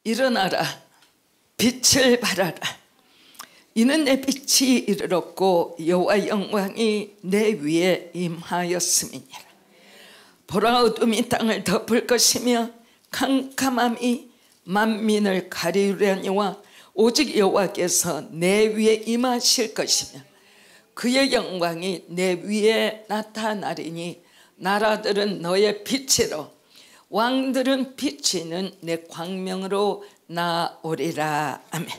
일어나라 빛을 발하라. 이는 내 빛이 이르렀고 여호와 영광이 내 위에 임하였음이니라. 보라 어둠이 땅을 덮을 것이며 캄캄함이 만민을 가리우려니와 오직 여호와께서 내 위에 임하실 것이며 그의 영광이 내 위에 나타나리니 나라들은 너의 빛으로 왕들은 비치는 내 광명으로 나오리라. 아멘.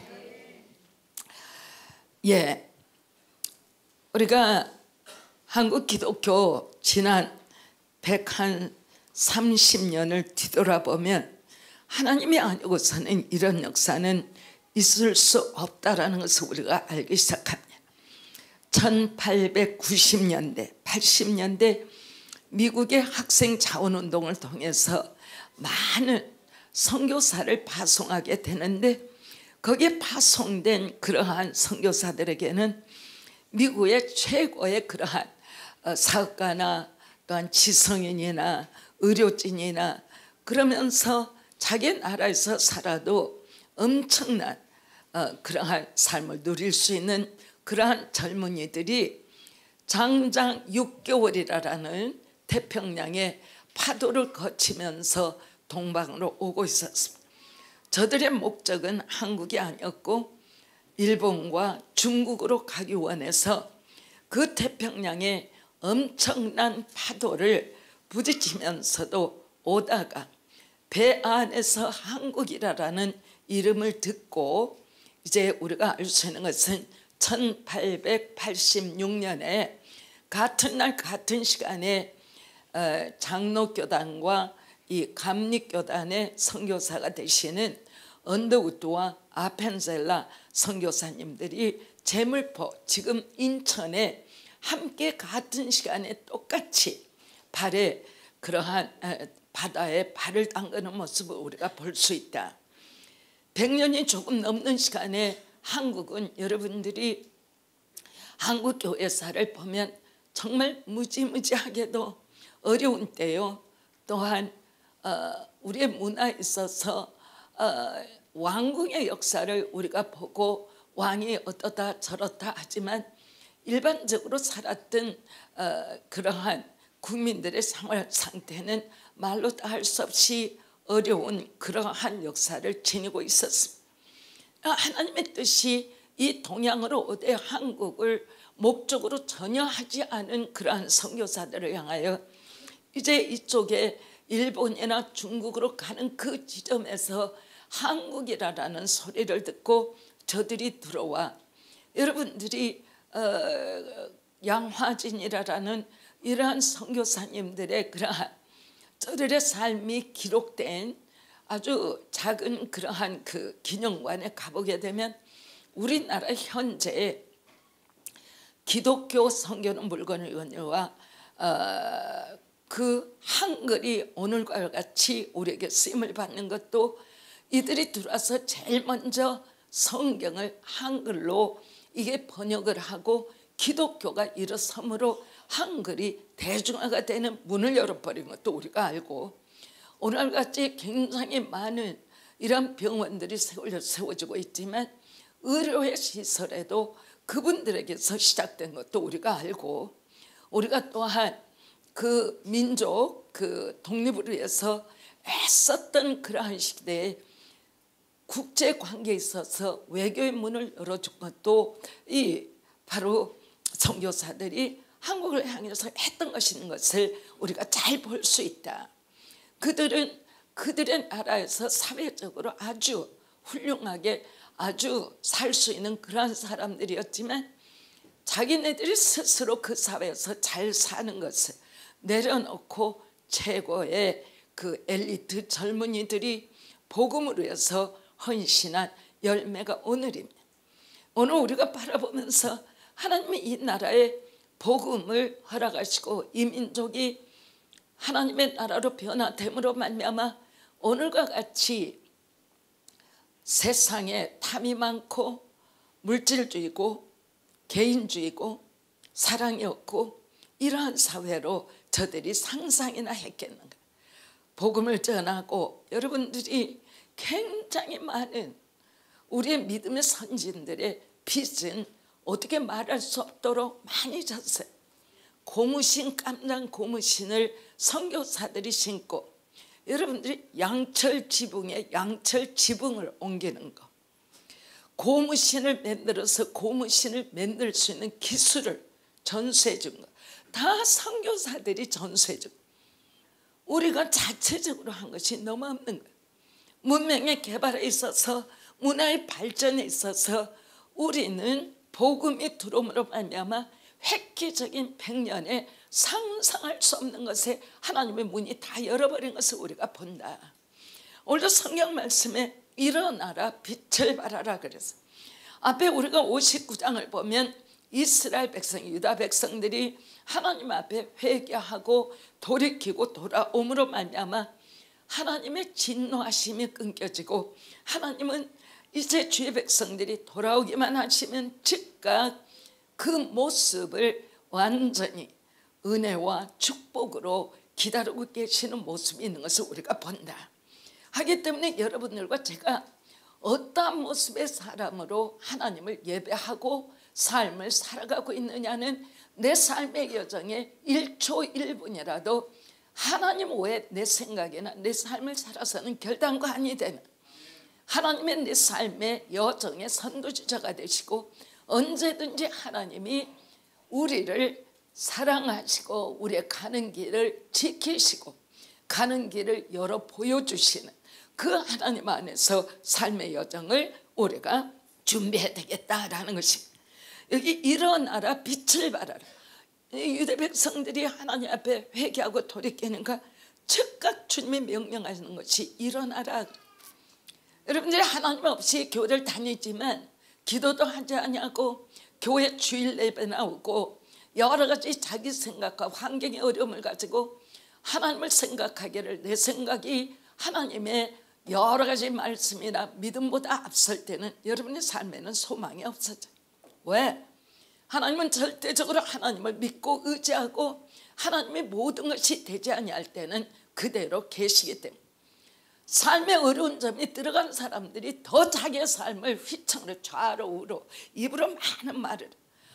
예, 우리가 한국 기독교 지난 130년을 뒤돌아보면 하나님이 아니고서는 이런 역사는 있을 수 없다라는 것을 우리가 알기 시작합니다. 1890년대, 80년대 미국의 학생 자원운동을 통해서 많은 선교사를 파송하게 되는데 거기에 파송된 그러한 선교사들에게는 미국의 최고의 그러한 사업가나 또한 지성인이나 의료진이나 그러면서 자기 나라에서 살아도 엄청난 그러한 삶을 누릴 수 있는 그러한 젊은이들이 장장 6개월이라는 태평양의 파도를 거치면서 동방으로 오고 있었습니다. 저들의 목적은 한국이 아니었고 일본과 중국으로 가기 원해서 그 태평양의 엄청난 파도를 부딪히면서도 오다가 배 안에서 한국이라는 이름을 듣고 이제 우리가 알 수 있는 것은 1886년에 같은 날 같은 시간에 장로교단과 이 감리교단의 선교사가 되시는 언더우드와 아펜젤라 선교사님들이 제물포 지금 인천에 함께 같은 시간에 똑같이 발에 그러한 바다에 발을 담그는 모습을 우리가 볼 수 있다. 100년이 조금 넘는 시간에 한국은 여러분들이 한국 교회사를 보면 정말 무지무지하게도 어려운 때요. 또한 우리의 문화에 있어서 왕궁의 역사를 우리가 보고 왕이 어떠다 저렇다 하지만 일반적으로 살았던 그러한 국민들의 생활 상태는 말로 다 할 수 없이 어려운 그러한 역사를 지니고 있었습니다. 하나님의 뜻이 이 동양으로 오되 한국을 목적으로 전혀 하지 않은 그러한 선교사들을 향하여 이제 이쪽에 일본이나 중국으로 가는 그 지점에서 한국이라는 소리를 듣고 저들이 들어와 여러분들이 양화진이라는 이러한 선교사님들의 그러한 저들의 삶이 기록된 아주 작은 그러한 그 기념관에 가보게 되면 우리나라 현재 기독교 선교는 물건이거니와 그 한글이 오늘과 같이 우리에게 쓰임을 받는 것도 이들이 들어와서 제일 먼저 성경을 한글로 이게 번역을 하고 기독교가 일어섬으로 한글이 대중화가 되는 문을 열어버린 것도 우리가 알고 오늘같이 굉장히 많은 이런 병원들이 세워지고 있지만 의료의 시설에도 그분들에게서 시작된 것도 우리가 알고 우리가 또한 그 민족 그 독립을 위해서 애썼던 그러한 시대에 국제관계에 있어서 외교의 문을 열어준 것도 이 바로 선교사들이 한국을 향해서 했던 것인 것을 우리가 잘 볼 수 있다. 그들은 그들의 나라에서 사회적으로 아주 훌륭하게 아주 살 수 있는 그러한 사람들이었지만 자기네들이 스스로 그 사회에서 잘 사는 것을 내려놓고 최고의 그 엘리트 젊은이들이 복음을 위해서 헌신한 열매가 오늘입니다. 오늘 우리가 바라보면서 하나님이 이 나라에 복음을 허락하시고 이 민족이 하나님의 나라로 변화됨으로 말미암아 오늘과 같이 세상에 탐이 많고 물질주의고 개인주의고 사랑이 없고 이러한 사회로 저들이 상상이나 했겠는가. 복음을 전하고 여러분들이 굉장히 많은 우리의 믿음의 선진들의 빚은 어떻게 말할 수 없도록 많이 졌어요. 고무신, 깜장 고무신을 선교사들이 신고, 여러분들이 양철 지붕에 양철 지붕을 옮기는 거, 고무신을 만들어서 고무신을 만들 수 있는 기술을 전수해 준 거, 다 선교사들이 전수해 준 거. 우리가 자체적으로 한 것이 너무 없는 거예요. 문명의 개발에 있어서, 문화의 발전에 있어서 우리는 복음이 들어옴으로 말미암아 획기적인 100년에 상상할 수 없는 것에 하나님의 문이 다 열어버린 것을 우리가 본다. 오늘도 성경 말씀에 일어나라 빛을 발하라 그래서 앞에 우리가 59장을 보면 이스라엘 백성, 유다 백성들이 하나님 앞에 회개하고 돌이키고 돌아옴으로 말미암아 하나님의 진노하심이 끊겨지고, 하나님은 이제 주의 백성들이 돌아오기만 하시면 즉각 그 모습을 완전히 은혜와 축복으로 기다리고 계시는 모습이 있는 것을 우리가 본다. 하기 때문에 여러분들과 제가 어떠한 모습의 사람으로 하나님을 예배하고 삶을 살아가고 있느냐는 내 삶의 여정에 1초 1분이라도 하나님 외에 내 생각이나 내 삶을 살아서는 결단관이 되는 하나님의 내 삶의 여정의 선두주자가 되시고, 언제든지 하나님이 우리를 사랑하시고 우리의 가는 길을 지키시고 가는 길을 열어 보여주시는 그 하나님 안에서 삶의 여정을 우리가 준비해야 되겠다라는 것입니다. 여기 일어나라 빛을 발하라. 유대 백성들이 하나님 앞에 회개하고 돌이키는가 즉각 주님이 명령하시는 것이 일어나라. 여러분들이 하나님 없이 교회를 다니지만 기도도 하지 않냐고 교회 주일 예배 나오고 여러 가지 자기 생각과 환경의 어려움을 가지고 하나님을 생각하기를, 내 생각이 하나님의 여러 가지 말씀이나 믿음보다 앞설 때는 여러분의 삶에는 소망이 없어져요. 왜? 하나님은 절대적으로 하나님을 믿고 의지하고 하나님의 모든 것이 되지 아니할 때는 그대로 계시기 때문에 삶의 어려운 점이 들어가는 사람들이 더 자기의 삶을 휘청으로 좌로 우로 입으로 많은 말을,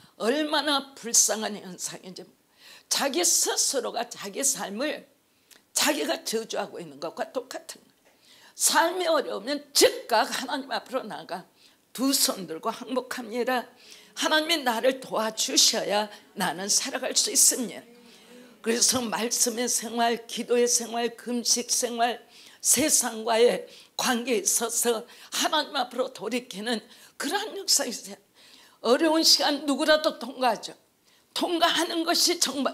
얼마나 불쌍한 현상인지, 자기 스스로가 자기 삶을 자기가 저주하고 있는 것과 똑같은 거예요. 삶이 어려우면 즉각 하나님 앞으로 나가 두 손 들고 항복합니다. 하나님이 나를 도와주셔야 나는 살아갈 수 있습니다. 그래서 말씀의 생활, 기도의 생활, 금식 생활, 세상과의 관계에 있어서 하나님 앞으로 돌이키는 그러한 역사가 있어요. 어려운 시간 누구라도 통과하죠. 통과하는 것이 정말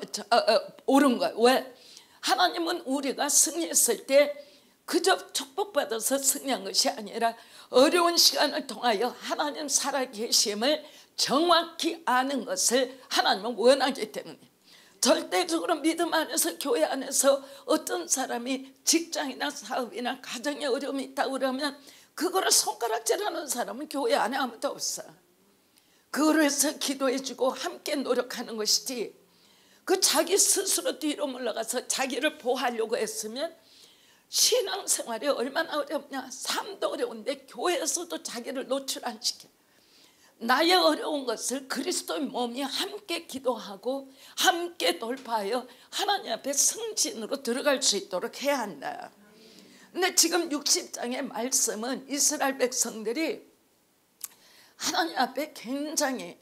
옳은 거예요. 왜? 하나님은 우리가 승리했을 때 그저 축복받아서 승리한 것이 아니라 어려운 시간을 통하여 하나님 살아계심을 정확히 아는 것을 하나님은 원하기 때문에, 절대적으로 믿음 안에서 교회 안에서 어떤 사람이 직장이나 사업이나 가정에 어려움이 있다고 그러면 그거를 손가락질하는 사람은 교회 안에 아무도 없어. 그거를 해서 기도해주고 함께 노력하는 것이지, 그 자기 스스로 뒤로 물러가서 자기를 보호하려고 했으면 신앙생활이 얼마나 어렵냐. 삶도 어려운데 교회에서도 자기를 노출 안 시켜. 나의 어려운 것을 그리스도의 몸이 함께 기도하고 함께 돌파하여 하나님 앞에 승진으로 들어갈 수 있도록 해야 한다. 근데 지금 60장의 말씀은 이스라엘 백성들이 하나님 앞에 굉장히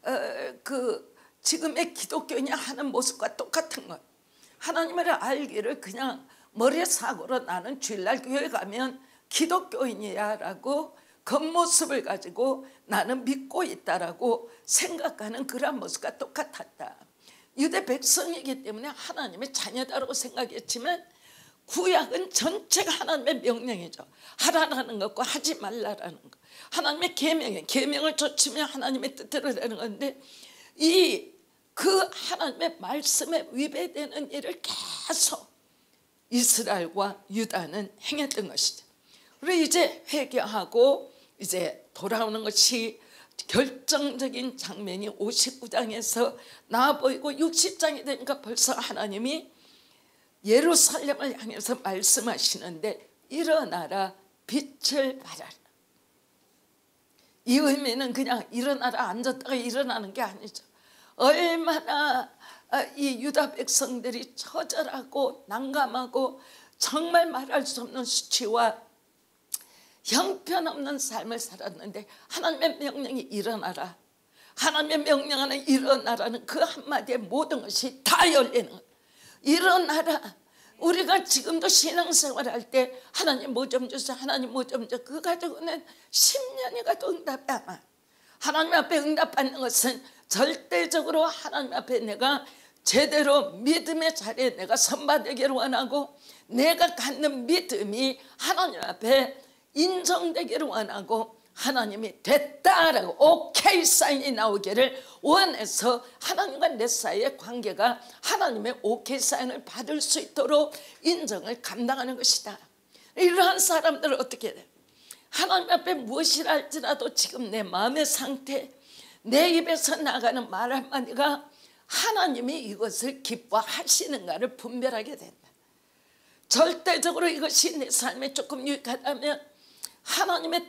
지금의 기독교인이 하는 모습과 똑같은 것. 하나님을 알기를 그냥 머리에 사고로 나는 주일날 교회 가면 기독교인이야 라고 겉모습을 가지고 나는 믿고 있다라고 생각하는 그런 모습과 똑같았다. 유대 백성이기 때문에 하나님의 자녀다라고 생각했지만 구약은 전체가 하나님의 명령이죠. 하라라는 것과 하지 말라라는 것. 하나님의 계명이에요. 계명을 좇으면 하나님의 뜻대로 되는 건데 그 하나님의 말씀에 위배되는 일을 계속 이스라엘과 유다는 행했던 것이죠. 그리고 이제 회개하고 이제 돌아오는 것이 결정적인 장면이 59장에서 나와 보이고 60장이 되니까 벌써 하나님이 예루살렘을 향해서 말씀하시는데 일어나라 빛을 발하라. 이 의미는 그냥 일어나라 앉았다가 일어나는 게 아니죠. 얼마나 이 유다 백성들이 처절하고 난감하고 정말 말할 수 없는 수치와 형편없는 삶을 살았는데 하나님의 명령이 일어나라, 하나님의 명령하는 일어나라는 그 한마디에 모든 것이 다 열리는 거예요. 일어나라. 우리가 지금도 신앙생활 할 때 하나님 뭐 좀 주세요, 하나님 뭐 좀 주세요, 그거 가지고는 10년이 가도 응답이 안 와요. 하나님 앞에 응답받는 것은 절대적으로 하나님 앞에 내가 제대로 믿음의 자리에 내가 선발되기를 원하고, 내가 갖는 믿음이 하나님 앞에 인정되기를 원하고, 하나님이 됐다라고 오케이 사인이 나오기를 원해서 하나님과 내 사이의 관계가 하나님의 오케이 사인을 받을 수 있도록 인정을 감당하는 것이다. 이러한 사람들은 어떻게 해야 돼? 하나님 앞에 무엇이라 할지라도 지금 내 마음의 상태, 내 입에서 나가는 말 한마디가 하나님이 이것을 기뻐하시는가를 분별하게 된다. 절대적으로 이것이 내 삶에 조금 유익하다면 하나님의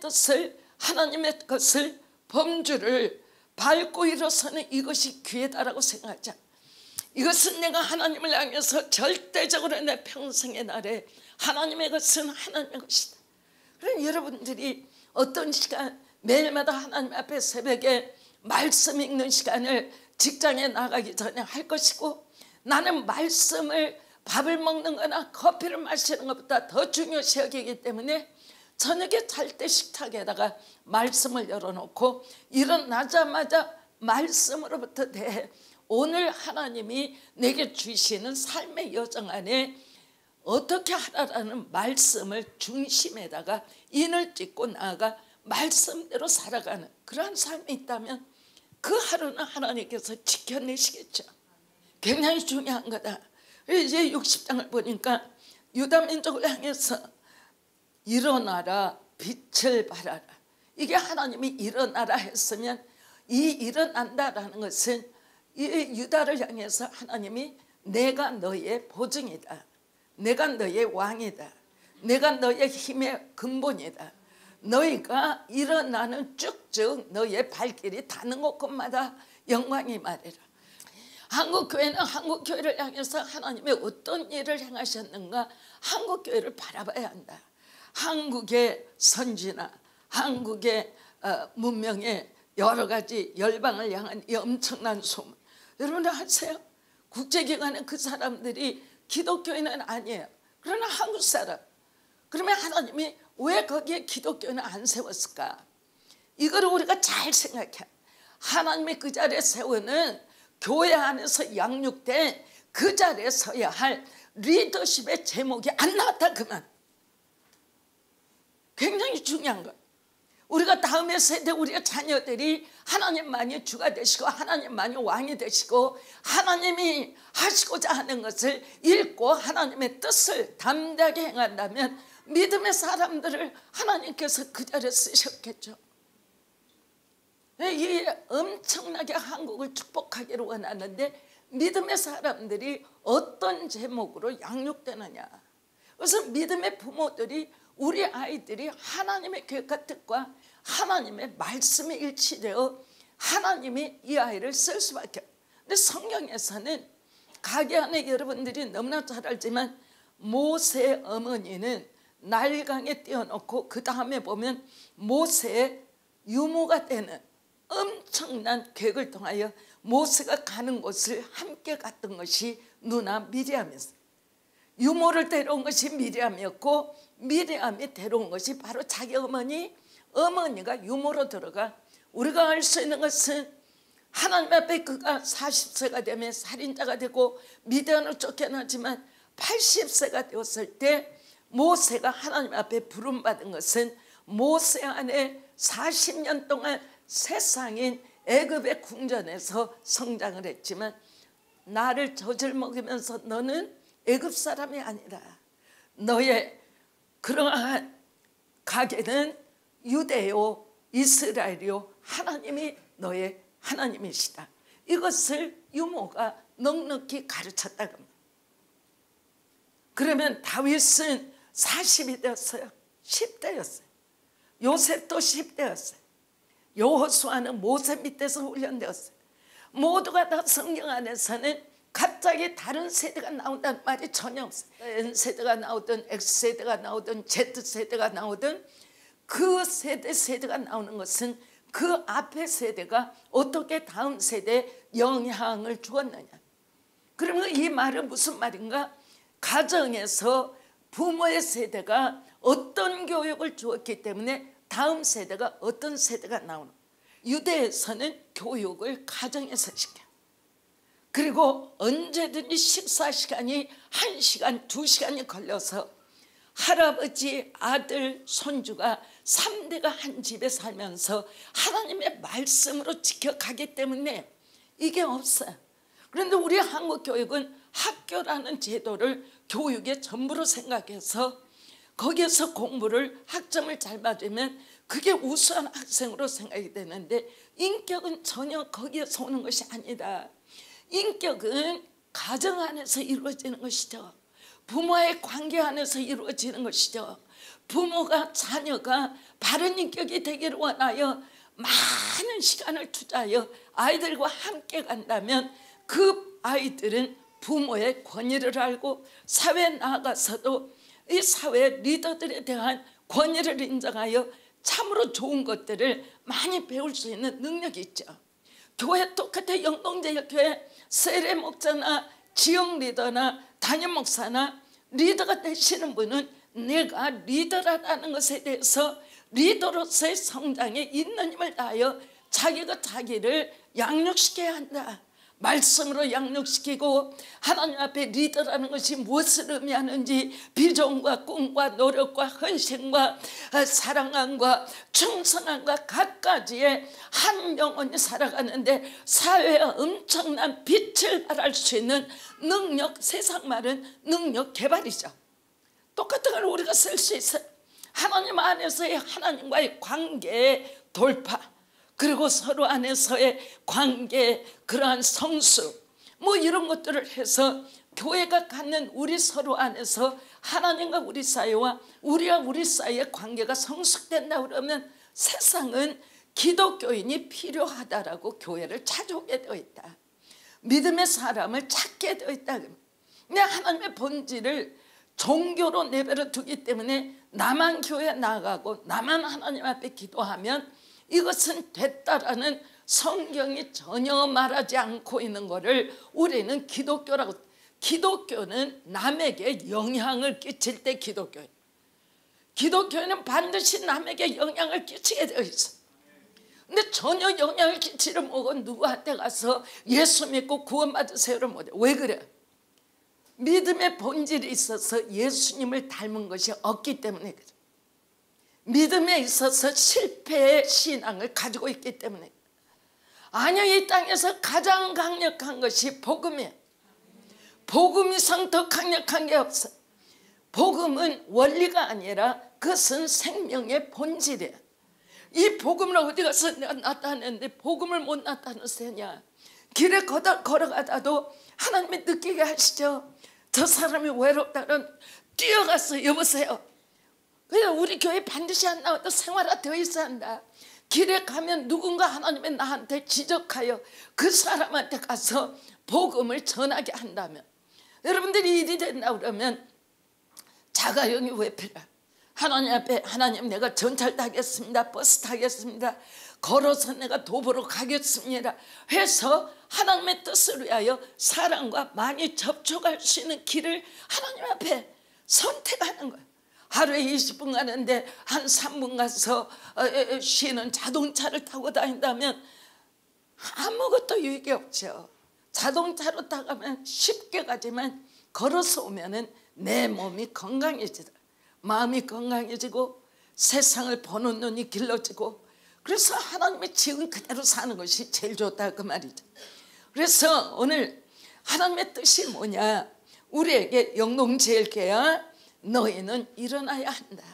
것을 범주를 밟고 일어서는 이것이 기회다라고 생각하자. 이것은 내가 하나님을 향해서 절대적으로 내 평생의 날에 하나님의 것은 하나님의 것이다. 그럼 여러분들이 어떤 시간, 매일마다 하나님 앞에 새벽에 말씀 읽는 시간을 직장에 나가기 전에 할 것이고, 나는 말씀을 밥을 먹는 거나 커피를 마시는 것보다 더 중요시 여기기 때문에 저녁에 잘 때 식탁에다가 말씀을 열어놓고 일어나자마자 말씀으로부터 오늘 하나님이 내게 주시는 삶의 여정 안에 어떻게 하라라는 말씀을 중심에다가 인을 찍고 나아가 말씀대로 살아가는 그러한 삶이 있다면 그 하루는 하나님께서 지켜내시겠죠. 굉장히 중요한 거다. 이제 60장을 보니까 유다 민족을 향해서 일어나라, 빛을 발하라. 이게 하나님이 일어나라 했으면 이 일어난다라는 것은 이 유다를 향해서 하나님이 내가 너의 보증이다, 내가 너의 왕이다, 내가 너의 힘의 근본이다, 너희가 일어나는 쭉쭉 너의 발길이 닿는 곳곳마다 영광이 말해라. 한국교회는 한국교회를 향해서 하나님이 어떤 일을 행하셨는가 한국교회를 바라봐야 한다. 한국의 선지나 한국의 문명의 여러 가지 열방을 향한 이 엄청난 소문, 여러분 아세요? 국제기관의 그 사람들이 기독교인은 아니에요. 그러나 한국 사람. 그러면 하나님이 왜 거기에 기독교인을 안 세웠을까? 이거를 우리가 잘 생각해. 하나님이 그 자리에 세우는 교회 안에서 양육된 그 자리에 서야 할 리더십의 제목이 안 나왔다 그만. 굉장히 중요한 거. 우리가 다음의 세대 우리의 자녀들이 하나님만이 주가 되시고 하나님만이 왕이 되시고 하나님이 하시고자 하는 것을 읽고 하나님의 뜻을 담대하게 행한다면 믿음의 사람들을 하나님께서 그 자리에 쓰셨겠죠. 이 엄청나게 한국을 축복하기를 원하는데 믿음의 사람들이 어떤 제목으로 양육되느냐. 그래서 믿음의 부모들이 우리 아이들이 하나님의 계획과 뜻과 하나님의 말씀에 일치되어 하나님이 이 아이를 쓸 수밖에 없어요. 근데 성경에서는 가게 안에 여러분들이 너무나 잘 알지만 모세의 어머니는 나일강에 띄워놓고 그 다음에 보면 모세의 유모가 되는 엄청난 계획을 통하여 모세가 가는 곳을 함께 갔던 것이 누나 미리암이었어요. 유모를 데려온 것이 미리암이었고 미리암이 데려온 것이 바로 자기 어머니가 유모로 들어가. 우리가 알 수 있는 것은 하나님 앞에 그가 40세가 되면 살인자가 되고 미디안으로 쫓겨나지만 80세가 되었을 때 모세가 하나님 앞에 부름받은 것은 모세 안에 40년 동안 세상인 애굽의 궁전에서 성장을 했지만 나를 젖을 먹이면서 너는 애굽 사람이 아니라 너의 그러한 가게는 유대요 이스라엘이요 하나님이 너의 하나님이시다. 이것을 유모가 넉넉히 가르쳤다고 합니다. 그러면 다윗은 40이 되었어요. 10대였어요. 요셉도 10대였어요. 여호수아는 모세 밑에서 훈련되었어요. 모두가 다 성경 안에서는 갑자기 다른 세대가 나온다는 말이 전혀 없어요. N세대가 나오든 X세대가 나오든 Z세대가 나오든 그 세대가 나오는 것은 그 앞의 세대가 어떻게 다음 세대에 영향을 주었느냐. 그러면 이 말은 무슨 말인가? 가정에서 부모의 세대가 어떤 교육을 주었기 때문에 다음 세대가 어떤 세대가 나오는 거예요. 유대에서는 교육을 가정에서 시켜요. 그리고 언제든지 식사 시간이 1시간, 2시간이 걸려서 할아버지, 아들, 손주가 3대가 한 집에 살면서 하나님의 말씀으로 지켜가기 때문에 이게 없어요. 그런데 우리 한국 교육은 학교라는 제도를 교육의 전부로 생각해서 거기에서 공부를 학점을 잘 받으면 그게 우수한 학생으로 생각이 되는데 인격은 전혀 거기에서 오는 것이 아니다. 인격은 가정 안에서 이루어지는 것이죠. 부모의 관계 안에서 이루어지는 것이죠. 부모가 자녀가 바른 인격이 되기를 원하여 많은 시간을 투자하여 아이들과 함께 간다면 그 아이들은 부모의 권위를 알고 사회에 나아가서도 이 사회 리더들에 대한 권위를 인정하여 참으로 좋은 것들을 많이 배울 수 있는 능력이 있죠. 교회 똑같아. 영동제일교회 세례 목사나 지역 리더나 담임 목사나 리더가 되시는 분은 내가 리더라는 것에 대해서 리더로서의 성장에 있는 힘을 다하여 자기가 자기를 양육시켜야 한다. 말씀으로 양육시키고 하나님 앞에 리더라는 것이 무엇을 의미하는지 비전과 꿈과 노력과 헌신과 사랑함과 충성함과 갖가지의 한 영혼이 살아가는데 사회에 엄청난 빛을 발할 수 있는 능력, 세상 말은 능력 개발이죠. 똑같은 걸 우리가 쓸 수 있어요. 하나님 안에서의 하나님과의 관계의 돌파, 그리고 서로 안에서의 관계, 그러한 성수 뭐 이런 것들을 해서 교회가 갖는 우리 서로 안에서 하나님과 우리 사이와 우리와 우리 사이의 관계가 성숙된다 그러면 세상은 기독교인이 필요하다라고 교회를 찾아오게 되어 있다. 믿음의 사람을 찾게 되어 있다. 근데 하나님의 본질을 종교로 내버려 두기 때문에 나만 교회에 나가고 나만 하나님 앞에 기도하면 이것은 됐다라는 성경이 전혀 말하지 않고 있는 것을 우리는 기독교라고. 기독교는 남에게 영향을 끼칠 때 기독교예요. 기독교는 반드시 남에게 영향을 끼치게 되어 있어요. 근데 전혀 영향을 끼치를 못하고 누구한테 가서 예수 믿고 구원받으세요를 못해. 왜 그래? 믿음의 본질이 있어서 예수님을 닮은 것이 없기 때문에 그래. 믿음에 있어서 실패의 신앙을 가지고 있기 때문에. 아니요, 이 땅에서 가장 강력한 것이 복음이에요. 복음 이상 더 강력한 게 없어요. 복음은 원리가 아니라 그것은 생명의 본질이에요. 이 복음을 어디 가서 내가 나타내는데 복음을 못 나타내느냐. 길에 걸어가다도 하나님이 느끼게 하시죠. 저 사람이 외롭다는 뛰어가서 여보세요. 그냥 우리 교회 반드시 안 나와도 생활화되어 있어야 한다. 길에 가면 누군가 하나님의 나한테 지적하여 그 사람한테 가서 복음을 전하게 한다면, 여러분들이 일이 된다 그러면 자가용이 왜 필요해? 하나님 앞에 하나님 내가 전철 타겠습니다. 버스 타겠습니다. 걸어서 내가 도보로 가겠습니다 해서 하나님의 뜻을 위하여 사람과 많이 접촉할 수 있는 길을 하나님 앞에 선택하는 거예요. 하루에 20분 가는데 한 3분 가서 쉬는 자동차를 타고 다닌다면 아무것도 유익이 없죠. 자동차로 타가면 쉽게 가지만 걸어서 오면은 내 몸이 건강해지더라. 마음이 건강해지고 세상을 보는 눈이 길러지고, 그래서 하나님의 지은 그대로 사는 것이 제일 좋다 그 말이죠. 그래서 오늘 하나님의 뜻이 뭐냐? 우리에게 영동제일교회야 너희는 일어나야 한다.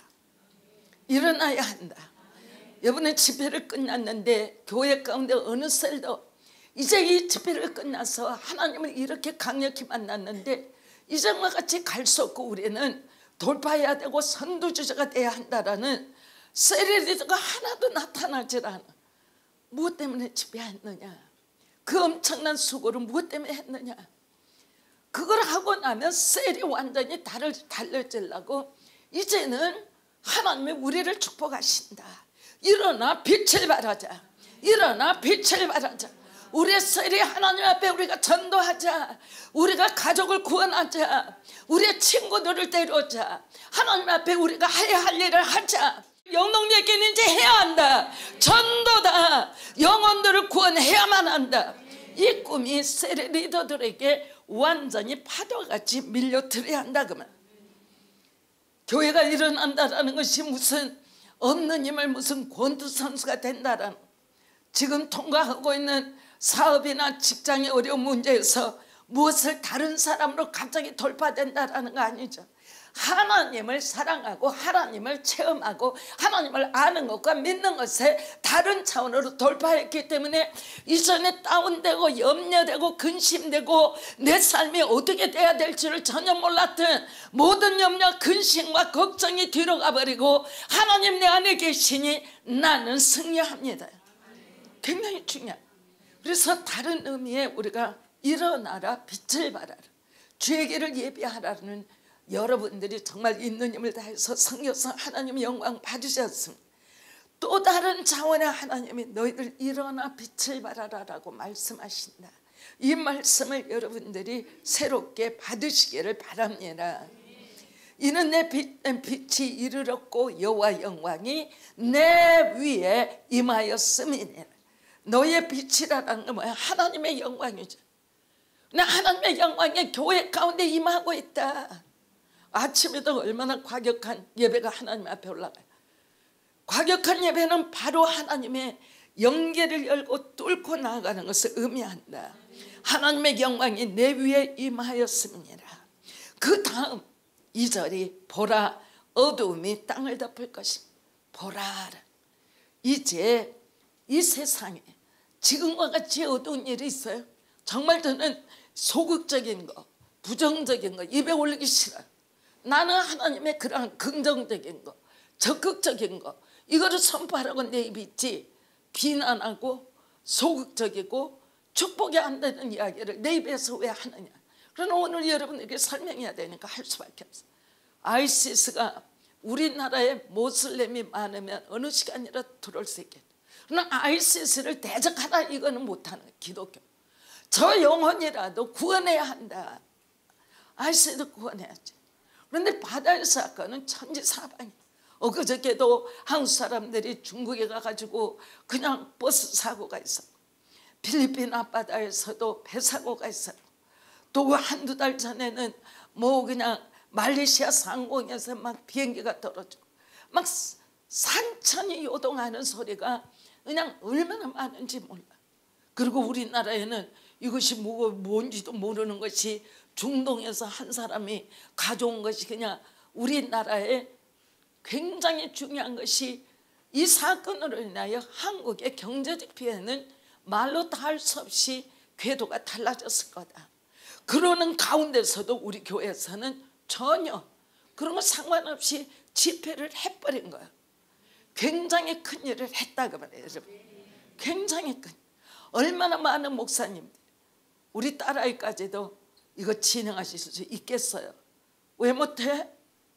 일어나야 한다. 이번에 집회를 끝났는데 교회 가운데 어느 셀도 이제 이 집회를 끝나서 하나님을 이렇게 강력히 만났는데 이전과 같이 갈 수 없고 우리는 돌파해야 되고 선두주자가 돼야 한다라는 세리리더가 하나도 나타나질 않아. 무엇 때문에 지배했느냐? 그 엄청난 수고를 무엇 때문에 했느냐? 그걸 하고 나면 셀이 완전히 달라지려고 이제는 하나님이 우리를 축복하신다. 일어나 빛을 발하자. 일어나 빛을 발하자. 우리의 셀이 하나님 앞에 우리가 전도하자. 우리가 가족을 구원하자. 우리의 친구들을 데려오자. 하나님 앞에 우리가 해야 할 일을 하자. 영농제기는 이제 해야 한다. 전도다. 영혼들을 구원해야만 한다. 이 꿈이 셀의 리더들에게 완전히 파도같이 밀려들어야 한다. 그러면 교회가 일어난다라는 것이 무슨 없는 힘을 무슨 권투선수가 된다라는, 지금 통과하고 있는 사업이나 직장의 어려운 문제에서 무엇을 다른 사람으로 갑자기 돌파된다라는 거 아니죠. 하나님을 사랑하고 하나님을 체험하고 하나님을 아는 것과 믿는 것에 다른 차원으로 돌파했기 때문에 이전에 다운되고 염려되고 근심되고 내 삶이 어떻게 돼야 될지를 전혀 몰랐던 모든 염려 근심과 걱정이 뒤로 가버리고 하나님 내 안에 계시니 나는 승리합니다. 굉장히 중요해요. 그래서 다른 의미의 우리가 일어나라 빛을 발하라 주의 길을 예비하라는, 여러분들이 정말 있는 힘을 다해서 섬겨서 하나님의 영광 받으셨습니다. 또 다른 차원의 하나님이 너희들 일어나 빛을 발하라라고 말씀하신다. 이 말씀을 여러분들이 새롭게 받으시기를 바랍니다. 이는 내 빛이 이르렀고 여호와 영광이 내 위에 임하였음이니라. 너의 빛이라는 건 뭐야? 하나님의 영광이죠. 나 하나님의 영광이 교회 가운데 임하고 있다. 아침에도 얼마나 과격한 예배가 하나님 앞에 올라가요. 과격한 예배는 바로 하나님의 영계를 열고 뚫고 나아가는 것을 의미한다. 하나님의 영광이 내 위에 임하였습니다. 그 다음 2절이 보라 어두움이 땅을 덮을 것입니다. 보라, 이제 이 세상에 지금과 같이 어두운 일이 있어요? 정말 저는 소극적인 거, 부정적인 거 입에 올리기 싫어요. 나는 하나님의 그러한 긍정적인 거, 적극적인 거, 이거를 선포하라고 내 입이 있지, 비난하고 소극적이고 축복이 안 되는 이야기를 내 입에서 왜 하느냐. 그러나 오늘 여러분에게 설명해야 되니까 할 수밖에 없어요. ISIS가 우리나라에 모슬렘이 많으면 어느 시간이라도 들어올 수 있겠다. 그러나 ISIS를 대적하라 이거는 못하는 거예요. 기독교. 저 영혼이라도 구원해야 한다. ISIS도 구원해야지. 그런데 바다의 사건은 천지사방이에요. 그저께도 한국 사람들이 중국에 가가지고 그냥 버스 사고가 있었고, 필리핀 앞바다에서도 배 사고가 있었고, 또 한두 달 전에는 뭐 그냥 말레이시아 상공에서 막 비행기가 떨어지고 막 산천이 요동하는 소리가 그냥 얼마나 많은지 몰라. 그리고 우리나라에는 이것이 뭔지도 모르는 것이 중동에서 한 사람이 가져온 것이 그냥 우리나라에 굉장히 중요한 것이, 이 사건으로 인하여 한국의 경제적 피해는 말로 다 할 수 없이 궤도가 달라졌을 거다. 그러는 가운데서도 우리 교회에서는 전혀 그런 거 상관없이 집회를 해버린 거야. 굉장히 큰 일을 했다고 말해요. 굉장히 큰. 얼마나 많은 목사님들, 우리 딸아이까지도 이거 진행하실 수 있겠어요? 왜 못해?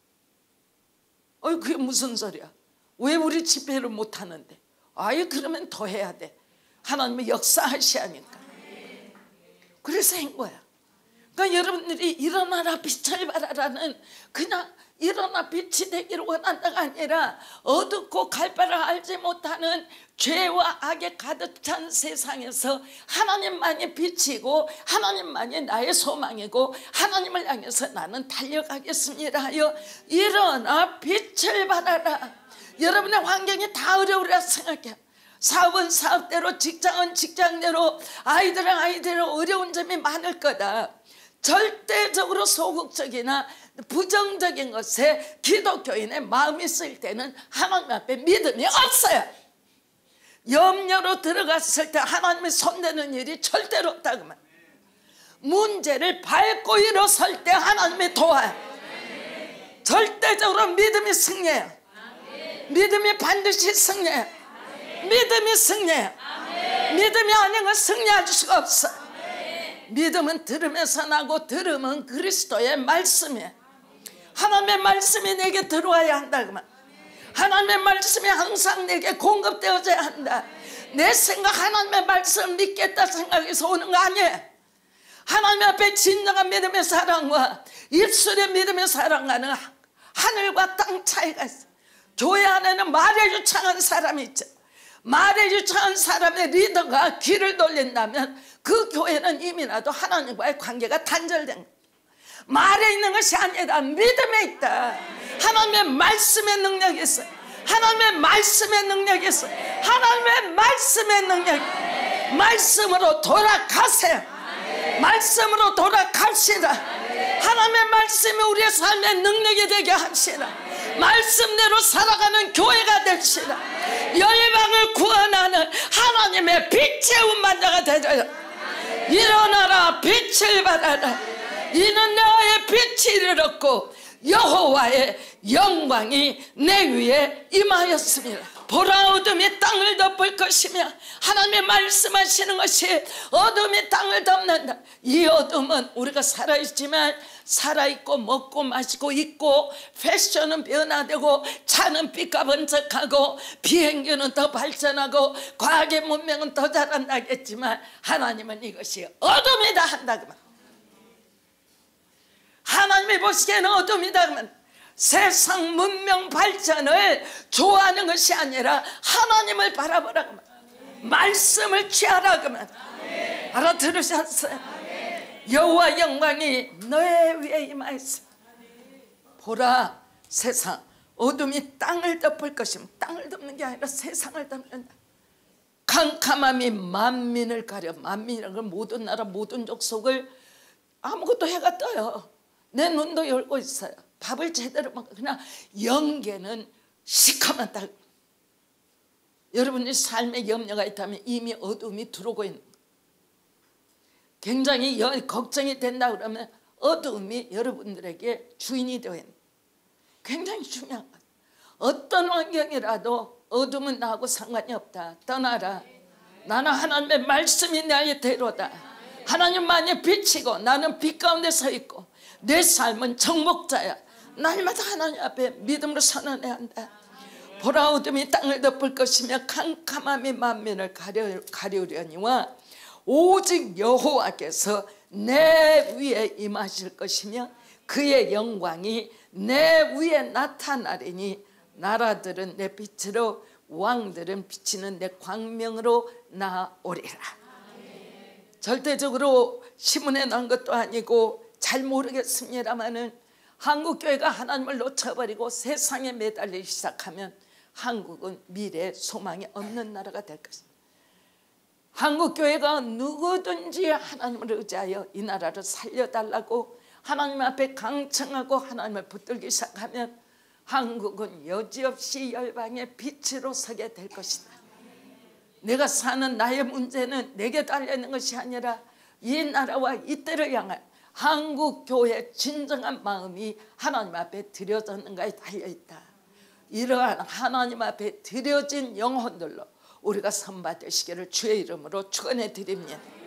그게 무슨 소리야? 왜 우리 집회를 못하는데? 그러면 더 해야 돼. 하나님의 역사하시니까. 그래서 한 거야. 그러니까 여러분들이 일어나라 빛을 발하라는, 그냥 일어나 빛이 되기를 원한다가 아니라 어둡고 갈 바를 알지 못하는 죄와 악에 가득 찬 세상에서 하나님만이 빛이고 하나님만이 나의 소망이고 하나님을 향해서 나는 달려가겠습니다 하여 일어나 빛을 발하라. 여러분의 환경이 다 어려우리라 생각해. 사업은 사업대로, 직장은 직장대로, 아이들은 아이대로 어려운 점이 많을 거다. 절대적으로 소극적이나 부정적인 것에 기독교인의 마음이 쓰일 때는 하나님 앞에 믿음이 없어요. 염려로 들어갔을 때 하나님이 손대는 일이 절대로 없다고 말. 문제를 밟고 일어설 때 하나님이 도와요. 절대적으로 믿음이 승리해요. 믿음이 반드시 승리해요. 믿음이 승리해요. 믿음이 아니면 승리할 수가 없어. 믿음은 들음에서 나고 들음은 그리스도의 말씀이에요. 하나님의 말씀이 내게 들어와야 한다. 그만. 하나님의 말씀이 항상 내게 공급되어져야 한다. 내 생각 하나님의 말씀을 믿겠다 생각해서 오는 거 아니에요. 하나님 앞에 진정한 믿음의 사랑과 입술의 믿음의 사랑과는 하늘과 땅 차이가 있어요. 교회 안에는 말에 유창한 사람이 있죠. 말에 유창한 사람의 리더가 귀를 돌린다면 그 교회는 이미라도 하나님과의 관계가 단절된 거예요. 말에 있는 것이 아니라 믿음에 있다. 하나님의 말씀의 능력이 있어요. 하나님의 말씀의 능력이 있어요. 하나님의 말씀의 능력. 말씀으로 돌아가세요. 말씀으로 돌아갑시다. 하나님의 말씀이 우리의 삶의 능력이 되게 합시다. 말씀대로 살아가는 교회가 됩시다. 열방을 구원하는 하나님의 빛의 운반자가 되어요. 일어나라, 빛을 받아라. 이는 너의 빛이 이르렀고 여호와의 영광이 내 위에 임하였습니다. 보라, 어둠이 땅을 덮을 것이며 하나님의 말씀하시는 것이 어둠이 땅을 덮는다. 이 어둠은 우리가 살아있지만 살아있고 먹고 마시고 있고 패션은 변화되고 차는 삐까번쩍하고 비행기는 더 발전하고 과학의 문명은 더 자란다겠지만 하나님은 이것이 어둠이다 한다. 그만. 하나님이 보시기에는 어둠이다 그러면 세상 문명 발전을 좋아하는 것이 아니라 하나님을 바라보라 그러면 말씀을 취하라 그러면 알아들으셨어요? 여호와 영광이 너의 위에 임하였어. 보라, 세상 어둠이 땅을 덮을 것이면 땅을 덮는 게 아니라 세상을 덮는다. 캄캄함이 만민을 가려. 만민이라는 건 모든 나라 모든 족속을 아무것도 해가 떠요. 내 눈도 열고 있어요. 밥을 제대로 먹고 그냥 영계는 시커먼 땅. 여러분이 삶에 염려가 있다면 이미 어둠이 들어오고 있는 거예요. 굉장히 걱정이 된다 그러면 어둠이 여러분들에게 주인이 되어 있는 거예요. 굉장히 중요한 거예요. 어떤 환경이라도 어둠은 나하고 상관이 없다. 떠나라. 나는 하나님의 말씀이 나의 대로다. 하나님만이 빛이고 나는 빛 가운데 서 있고 내 삶은 정복자야. 날마다 하나님 앞에 믿음으로 선언해야 한다. 보라, 어둠이 땅을 덮을 것이며 캄캄함이 만민을 가려려니와 오직 여호와께서 내 위에 임하실 것이며 그의 영광이 내 위에 나타나리니 나라들은 내 빛으로 왕들은 비치는 내 광명으로 나오리라. 절대적으로 신문에 난 것도 아니고 잘 모르겠습니다마는 한국교회가 하나님을 놓쳐버리고 세상에 매달리기 시작하면 한국은 미래에 소망이 없는 나라가 될 것입니다. 한국교회가 누구든지 하나님을 의지하여 이 나라를 살려달라고 하나님 앞에 강청하고 하나님을 붙들기 시작하면 한국은 여지없이 열방의 빛으로 서게 될 것이다. 내가 사는 나의 문제는 내게 달려있는 것이 아니라 이 나라와 이 때를 향한 한국교회의 진정한 마음이 하나님 앞에 드려졌는가에 달려있다. 이러한 하나님 앞에 드려진 영혼들로 우리가 선받으시기를 주의 이름으로 축원해 드립니다.